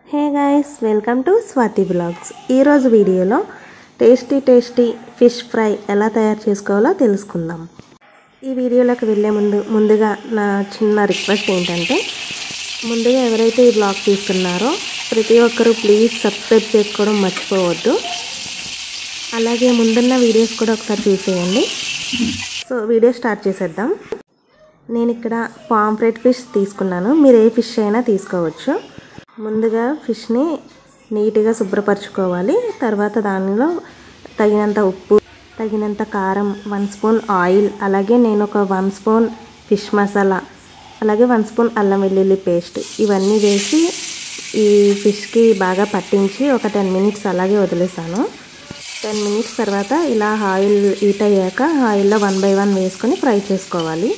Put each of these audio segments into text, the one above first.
Hey guys, welcome to Swathivlogs. ఈ రోజు వీడియోలో టేస్టీ ఫిష్ ఫ్రై ఎలా తయారు చేసుకోవాలో తెలుసుకుందాం. ఈ వీడియోలోకి వెళ్ళే ముందుగా నా చిన్న రిక్వెస్ట్ ఏంటంటే ముందుగా ఎవరైతే ఈ బ్లాగ్ చూస్తున్నారో ప్రతి ఒక్కరూ ప్లీజ్ సబ్స్క్రైబ్ చేసుకోవడం మర్చిపోవద్దు. అలాగే ముందున్న వీడియోస్ కూడా ఒకసారి చూసేయండి. సో వీడియో స్టార్ట్ చేసేద్దాం. నేను ఇక్కడ పాంఫ్రెట్ ఫిష్ తీసుకున్నాను. మీరు ఏ ఫిష్ అయినా తీసుకోవచ్చు. ముందుగా ఫిష్ని నీట్గా శుభ్రపరచుకోవాలి. తర్వాత దానిలో తగినంత ఉప్పు, తగినంత కారం, 1 స్పూన్ ఆయిల్, అలాగే నేను ఒక 1 స్పూన్ ఫిష్ మసాలా, అలాగే 1 స్పూన్ అల్లం వెల్లుల్లి పేస్ట్ ఇవన్నీ వేసి ఈ ఫిష్కి బాగా పట్టించి ఒక 10 మినిట్స్ అలాగే వదిలేసాను. 10 మినిట్స్ తర్వాత ఇలా ఆయిల్ హీట్ అయ్యాక ఆయిల్లో 1 బై 1 వేసుకొని ఫ్రై చేసుకోవాలి.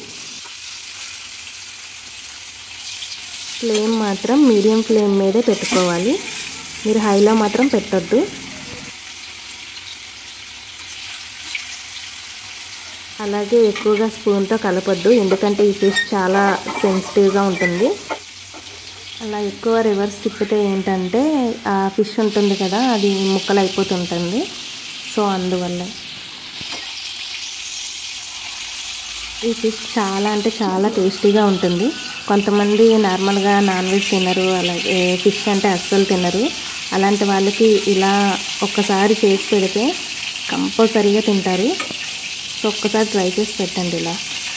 ఫ్లేమ్ మాత్రం మీడియం ఫ్లేమ్ మీదే పెట్టుకోవాలి. మీరు హైలో మాత్రం పెట్టొద్దు. అలాగే ఎక్కువగా స్పూన్తో కలపొద్దు, ఎందుకంటే ఈ ఫిష్ చాలా సెన్సిటివ్గా ఉంటుంది. అలా ఎక్కువ రివర్స్ తిప్పితే ఏంటంటే ఆ ఫిష్ ఉంటుంది కదా, అది ముక్కలు అయిపోతుంటుంది. సో అందువల్ల ఈ ఫిష్ చాలా అంటే చాలా టేస్టీగా ఉంటుంది. కొంతమంది నార్మల్గా నాన్ వెజ్ తినరు, అలాగే ఫిష్ అంటే అస్సలు తినరు. అలాంటి వాళ్ళకి ఇలా ఒక్కసారి చేసి పెడితే కంపల్సరీగా తింటారు. సో ఒక్కసారి ట్రై చేసి పెట్టండి. ఇలా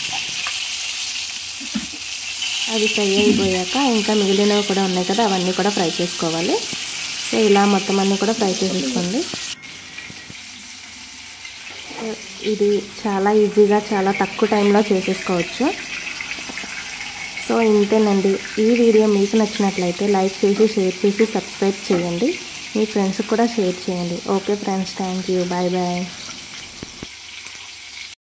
అది ఫ్రై అయిపోయాక ఇంకా మిగిలినవి కూడా ఉన్నాయి కదా, అవన్నీ కూడా ఫ్రై చేసుకోవాలి. సో ఇలా మొత్తం అన్నీ కూడా ఫ్రై చేసేసుకోండి. ఇది చాలా ఈజీగా చాలా తక్కువ టైంలో చేసేసుకోవచ్చు. సో ఇంతేనండి. ఈ వీడియో మీకు నచ్చినట్లయితే లైక్ చేసి, షేర్ చేసి, సబ్స్క్రైబ్ చేయండి. మీ ఫ్రెండ్స్కి కూడా షేర్ చేయండి. Okay friends, thank you, bye bye.